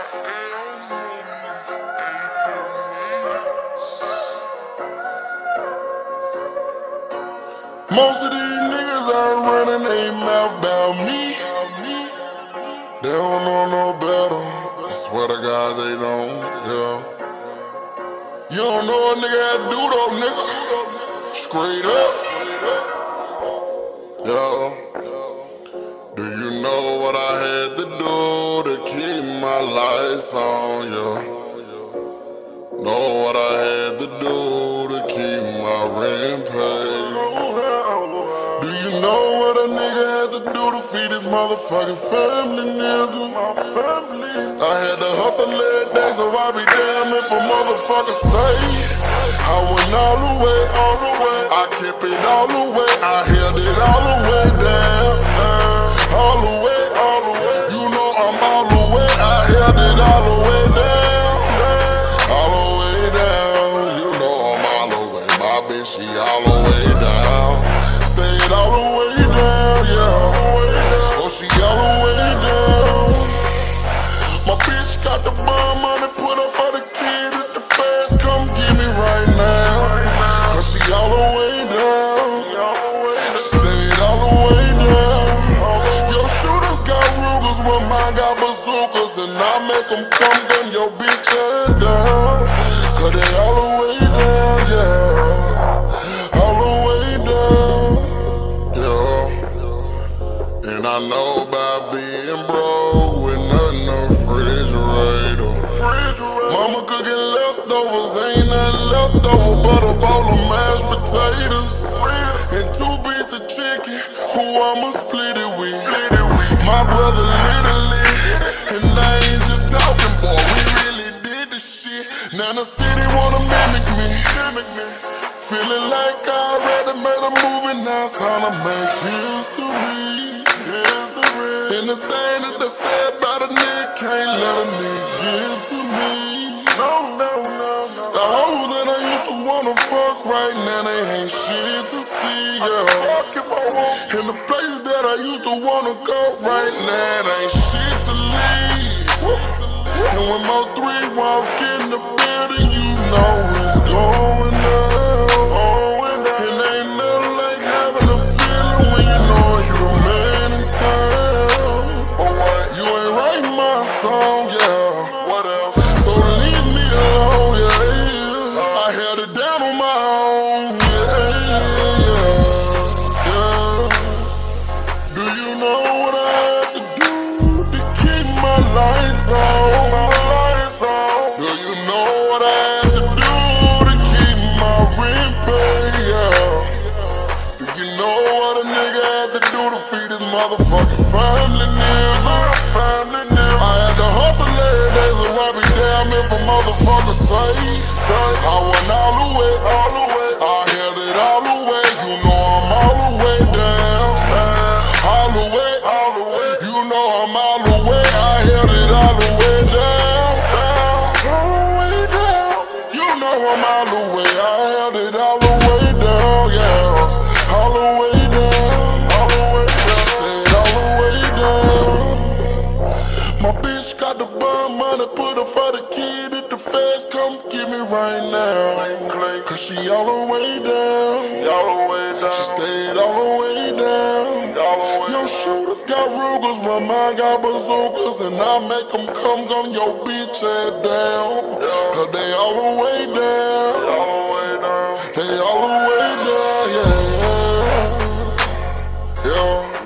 Most of these niggas are running their mouth about me. They don't know no better. I swear to God they don't, yeah. You don't know a nigga how to do though, nigga. Straight up, yeah. Do you know what I had to do to keep my lights on, yeah? Know what I had to do to keep my rent paid? Do you know what a nigga had to do to feed his motherfucking family, nigga? I had to hustle every day, so I be damn if a motherfucker say I went all the way, I kept it all the way, I held it all the way down, all the way, you know I'm all the way, I held it all the way down, all the way down, you know I'm all the way, my bitch she all the way down, stayed all the way down, yeah, oh she all the way down. My bitch got the bomb money, put up for the kid at the fast, come get me right now. Cause she all the way down, stayed all the way down. Your shooters got Rugers, well mine got bazookas, and I make them come gun your bitch ass down. Cause they all the way down, yeah, all the way down, yeah. And I know about being broke with nothing to refrigerator. Mama cooking leftovers, ain't nothing left over but a bowl of mashed potatoes and 2 pieces of chicken, who I'ma split it with. My brother literally, and I ain't just talking, boy, we really did the shit. Now the city wanna mimic me, feeling like I already made a movie, now it's time to make history. And the thing that they say about a nigga, can't let a nigga get to me. The hoes that I used to wanna fuck right now, they ain't shit to see, yeah. And the places that I used to wanna go right now, they ain't shit to leave. And when most 3 walk in the building, you know it's going down. And ain't nothing like having a feeling when you know you're the man in town. You ain't writing my song, yeah. So leave me alone, yeah. I held it down on my own, yeah. Do you know what I had to do to keep my lights on? Do you know what I had to do to keep my rent paid, yeah? Do you know what a nigga had to do to feed his motherfucking family, nigga? I had to hustle every day, so I be damn if a motherfucker say I went all the way, I held it all the way, you know I'm all the way down, all the way, you know I'm all the way, I held it all the way down, all the way down, you know I'm all the way, I held it all the way down, yeah, all the way down, stayed all the way down. My bitch got the bomb money, put her for the kid at the fast, come get me right now. Cause she all the way down, she stayed all the way down. Your shooters got Rugers, well mine got bazookas, and I make them come gun your bitch ass down. Cause they all the way down, they all the way down, yeah.